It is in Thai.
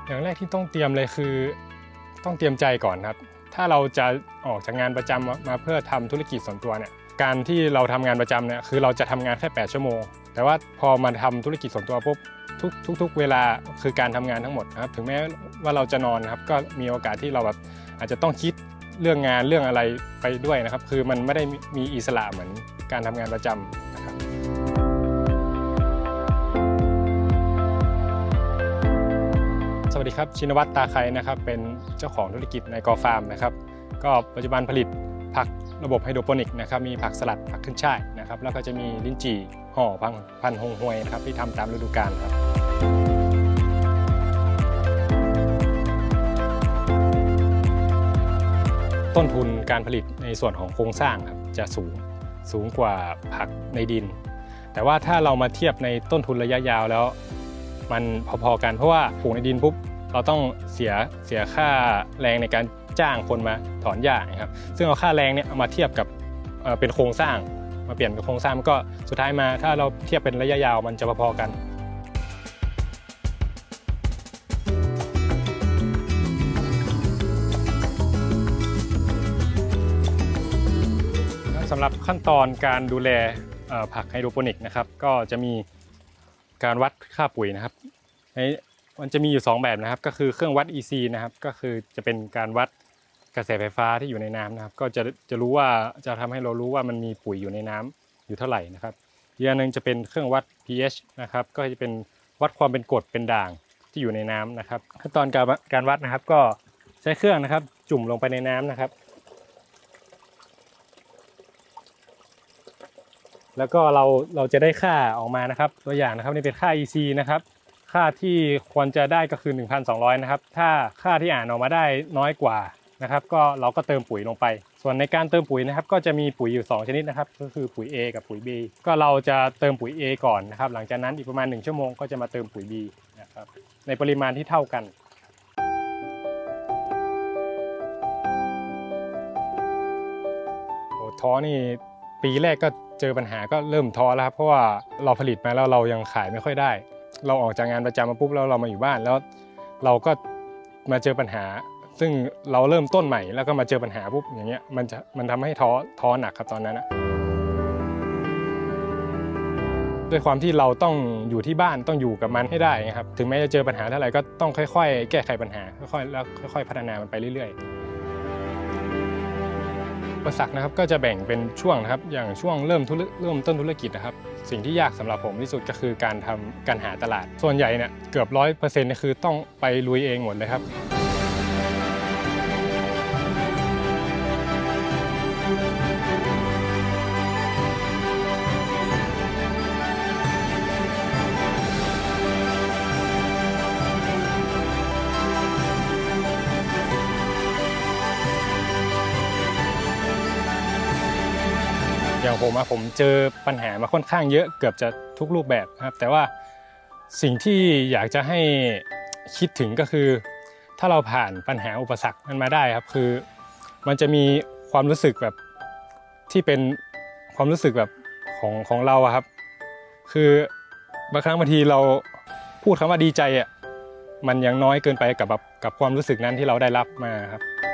อย่างแรกที่ต้องเตรียมเลยคือต้องเตรียมใจก่อนครับถ้าเราจะออกจากงานประจำมาเพื่อทำธุรกิจส่วนตัวเนี่ยการที่เราทำงานประจำเนี่ยคือเราจะทำงานแค่8 ชั่วโมงแต่ว่าพอมาทำธุรกิจส่วนตัวปุ๊บทุกเวลาคือการทำงานทั้งหมดนะครับถึงแม้ว่าเราจะนอนครับก็มีโอกาสที่เราแบบอาจจะต้องคิดเรื่องงานเรื่องอะไรไปด้วยนะครับคือมันไม่ได้มีอิสระเหมือนการทำงานประจำนะครับสวัสดีครับชินวัตรตาไคนะครับเป็นเจ้าของธุรกิจในกอฟาร์มนะครับก็ปัจจุบันผลิตผักระบบไฮโดรโปนิกนะครับมีผักสลัดผักขึ้นช่ายนะครับแล้วก็จะมีลิ้นจี่ห่อพันธุ์ฮงฮวยนะครับที่ทำตามฤดูกาลครับต้นทุนการผลิตในส่วนของโครงสร้างครับจะสูงกว่าผักในดินแต่ว่าถ้าเรามาเทียบในต้นทุนระยะยาวแล้วมันพอๆกันเพราะว่าปลูกในดินปุ๊บเราต้องเสียค่าแรงในการจ้างคนมาถอนหญ้าครับซึ่งเอาค่าแรงเนี่ยเอามาเทียบกับเป็นโครงสร้างมาเปลี่ยนกับโครงสร้างมันก็สุดท้ายมาถ้าเราเทียบเป็นระยะยาวมันจะพอๆกันสำหรับขั้นตอนการดูแลผักไฮโดรโปนิกนะครับก็จะมีการวัดค่าปุ๋ยนะครับมันจะมีอยู่2แบบนะครับก็คือเครื่องวัด EC นะครับก็คือจะเป็นการวัดกระแสไฟฟ้าที่อยู่ในน้ำนะครับก็จะรู้ว่าจะทำให้เรารู้ว่ามันมีปุ๋ยอยู่ในน้ำอยู่เท่าไหร่นะครับอีกอย่างหนึ่งจะเป็นเครื่องวัด pH นะครับก็จะเป็นวัดความเป็นกรดเป็นด่างที่อยู่ในน้ำนะครับขั้นตอนการวัดนะครับก็ใช้เครื่องนะครับจุ่มลงไปในน้ำนะครับแล้วก็เราจะได้ค่าออกมานะครับตัวอย่างนะครับนี่เป็นค่า EC นะครับค่าที่ควรจะได้ก็คือ 1,200 นะครับถ้าค่าที่อ่านออกมาได้น้อยกว่านะครับก็เราก็เติมปุ๋ยลงไปส่วนในการเติมปุ๋ยนะครับก็จะมีปุ๋ยอยู่2ชนิดนะครับก็คือปุ๋ย A กับปุ๋ย B ก็เราจะเติมปุ๋ย A ก่อนนะครับหลังจากนั้นอีกประมาณ1 ชั่วโมงก็จะมาเติมปุ๋ย B นะครับในปริมาณที่เท่ากันท้อนี่ปีแรกก็เจอปัญหาก็เริ่มท้อแล้วครับเพราะว่าเราผลิตมาแล้วเรายังขายไม่ค่อยได้เราออกจากงานประจำมาปุ๊บแล้วเรามาอยู่บ้านแล้วเราก็มาเจอปัญหาซึ่งเราเริ่มต้นใหม่แล้วก็มาเจอปัญหาปุ๊บอย่างเงี้ยมันทำให้ท้อหนักครับตอนนั้นนะด้วยความที่เราต้องอยู่ที่บ้านต้องอยู่กับมันให้ได้ครับถึงแม้จะเจอปัญหาเท่าไหร่ก็ต้องค่อยๆแก้ไขปัญหาค่อยๆพัฒนามันไปเรื่อยๆอุปสรรคนะครับก็จะแบ่งเป็นช่วงนะครับอย่างช่วงเริ่มต้นธุรกิจนะครับสิ่งที่ยากสำหรับผมที่สุดก็คือการหาตลาดส่วนใหญ่เนี่ยเกือบ 100% เนี่ยคือต้องไปลุยเองหมดเลยครับอย่างผมเจอปัญหามาค่อนข้างเยอะเกือบจะทุกรูปแบบครับแต่ว่าสิ่งที่อยากจะให้คิดถึงก็คือถ้าเราผ่านปัญหาอุปสรรคมันมาได้ครับคือมันจะมีความรู้สึกแบบที่เป็นความรู้สึกแบบของเราครับคือบางครั้งบางทีเราพูดคำว่าดีใจมันยังน้อยเกินไปกับความรู้สึกนั้นที่เราได้รับมาครับ